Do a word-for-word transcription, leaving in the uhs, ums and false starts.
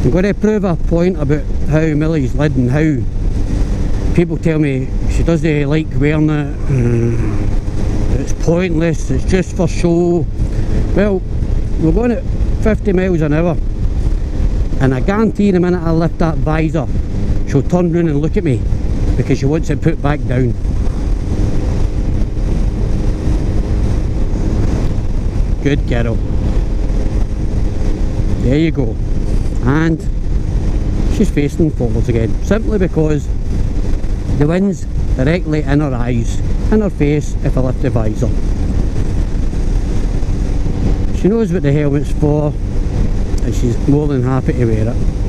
I'm going to prove a point about how Millie's lid and how people tell me she doesn't like wearing it, mm, it's pointless, it's just for show. Well, we're going at fifty miles an hour, and I guarantee the minute I lift that visor, she'll turn round and look at me because she wants it put back down. Good girl. There you go. And she's facing forwards again, simply because the wind's directly in her eyes, in her face if I lift the visor. She knows what the helmet's for, and she's more than happy to wear it.